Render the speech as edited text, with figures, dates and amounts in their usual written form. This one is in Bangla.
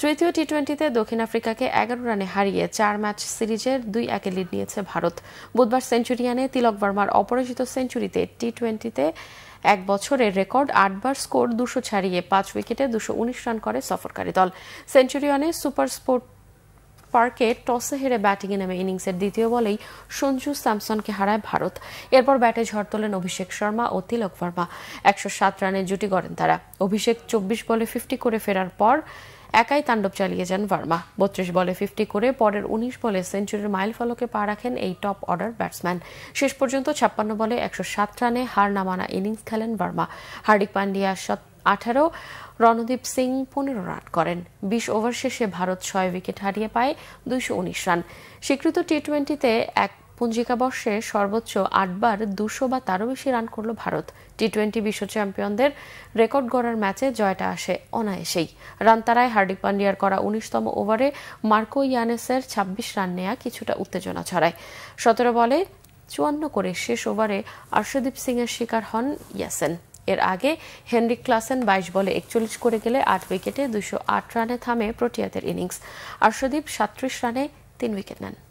তৃতীয় টি-20তে দক্ষিণ আফ্রিকাকে 11 রানে হারিয়ে 4 ম্যাচ সিরিজের 2-1 লিড নিয়েছে ভারত। বুধবার সেঞ্চুরিয়ানে তিলক বর্মার অপরাজিত সেঞ্চুরিতে টি-20তে এক বছরের রেকর্ড 8 বার স্কোর 200 ছাড়িয়ে 5 উইকেটে 219 রান করে সফরকারী দল। সেঞ্চুরিয়ানে সুপার স্পোর্ট পার্কে টসে হেরে ব্যাটিংয়ে নেমে ইনিংসের দ্বিতীয় বলেই সঞ্জু স্যামসনকে হারায় ভারত। এরপর ব্যাটে ঝড় তোলেন অভিষেক শর্মা ও তিলক বর্মা। 107 রানের জুটি গড়েন তারা। অভিষেক 24 বলে 50 করে ফেরার পর একাই তাণ্ডব চালিয়ে যান ভার্মা। 32 বলে 50 করে পরের 19 বলে সেঞ্চুরির মাইল ফলকে পা রাখেন এই টপ অর্ডার ব্যাটসম্যান। শেষ পর্যন্ত 56 বলে 107 রানে হার না মানা ইনিংস খেলেন ভার্মা। হার্দিক পান্ডিয়া 18, রণদীপ সিং 15 রান করেন। 20 ওভার শেষে ভারত 6 উইকেট হারিয়ে পায় 219 রান। স্বীকৃত টি-20তে এক পঞ্জিকাবর্ষে সর্বোচ্চ 8 বার 200 বা তারও বেশি রান করল ভারত। টি-20 বিশ্ব চ্যাম্পিয়নদের রেকর্ড গড়ার ম্যাচে জয়টা আসে অনায়াসেই। রান তারায় হার্দিক পান্ডিয়ার করা 19তম ওভারে মার্কো ইয়ানেসের 26 রান নেয়া কিছুটা উত্তেজনা ছড়ায়। 17 বলে 54 করে শেষ ওভারে আর্শদীপ সিং এর শিকার হন ইয়াসেন। এর আগে হেনরিক ক্লাসেন 22 বলে 41 করে গেলে 8 উইকেটে 208 রানে থামে প্রোটিয়াদের ইনিংস। আর্শদীপ 37 রানে 3 উইকেট নেন।